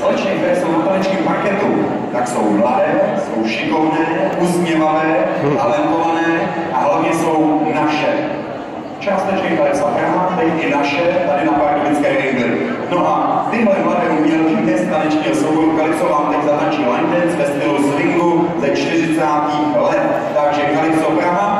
slečny, které jsou na tanečním parketu, tak jsou mladé, jsou šikovné, usměvavé, talentované a hlavně jsou naše. Částečně Kalypsa Praha, teď i naše, tady na Pardubické Ringli. No a tyhle mladé umělky z tanečního souboru Kalypso vám teď zatančí line dance ve stylu swingu ze 40. let. Takže Kalypso Praha.